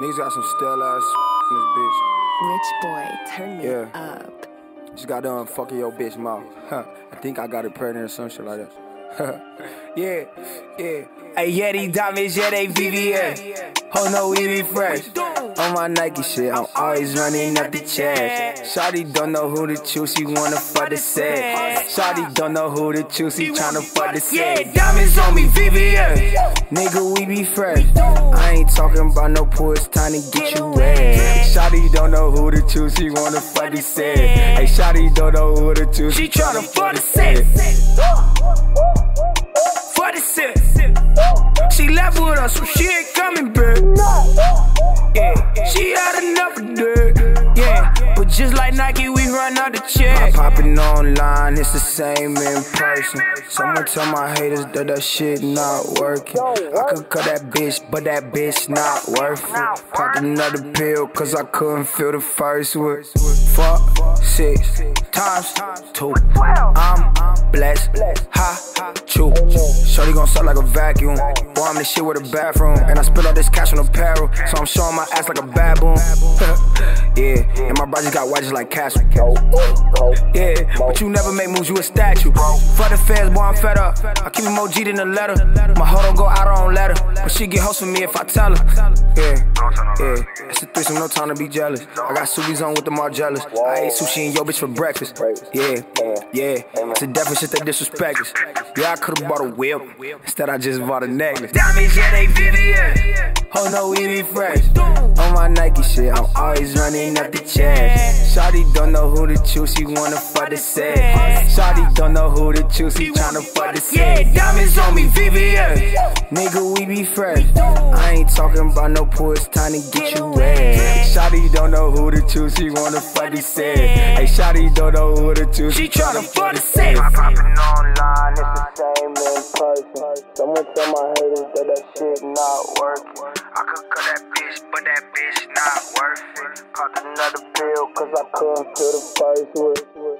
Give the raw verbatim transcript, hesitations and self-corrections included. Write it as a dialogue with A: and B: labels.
A: Niggas got some stale ass in this bitch.
B: Rich boy, turn me
A: Yeah.
B: up.
A: Just got done fucking your bitch mouth. Huh. I think I got it pregnant or some shit like that. Yeah, yeah. Hey, yeah, these diamonds, yeah, they V V S. Oh no, we be fresh. On my Nike shit, I'm always running up the check. Shawty don't know who to choose, she wanna fuck the set. Shawty don't know who to choose, she tryna fuck the set. Yeah, diamonds on me, V V S. Nigga, we be fresh. I ain't talking about no pool, it's time to get you wet. Shawty don't know who to choose, she wanna fuck the set. Hey, Shawty don't know who to choose, she tryna fuck the set. Fuck the set. She left with us, so she ain't coming back. Yeah, she had enough of that. Yeah, but just like Nike, we run out the check. I poppin' online, it's the same in person. Someone tell my haters that that shit not working. I could cut that bitch, but that bitch not worth it. Popped another pill, cause I couldn't feel the first one. Fuck six times two. I'm blessed, ha, true. Shorty gon' suck like a vacuum. Boy, I'm the shit with a bathroom. And I spill all this cash on apparel, so I'm showing my ass like a baboon. Yeah, and my brothers got white just like Castle. Yeah, but you never make moves, you a statue. For the feds, boy, I'm fed up. I keep him O G'd in the letter. My hoe don't go out her own letter, but she get host for me if I tell her. Yeah, yeah, it's a threesome, no time to be jealous. I got Subies on with the Margellas. I ate sushi and yo bitch for breakfast. Yeah, yeah, it's a different shit that disrespect us. Yeah, I could've bought a whip, instead I just bought a necklace. Diamonds, yeah, they V V S. Oh no, we be fresh. On my Nike shit, I'm always running up the check. Shawty don't know who to choose, she wanna fuck the set. Shawty don't know who to choose, she tryna fuck the set. Yeah, diamonds on me, V V S. Nigga, we be fresh. I ain't talking about no pool, it's time to get you wet. Shawty don't know who to choose, she wanna fuck the set. Hey, Shawty don't know who to choose, she tryna fuck the set. I poppin' online, it's the same in person. Someone tell my haters that that shit not working. I could cut that bitch, but that bitch not worth it. Popped another pill, cause I couldn't feel the first one.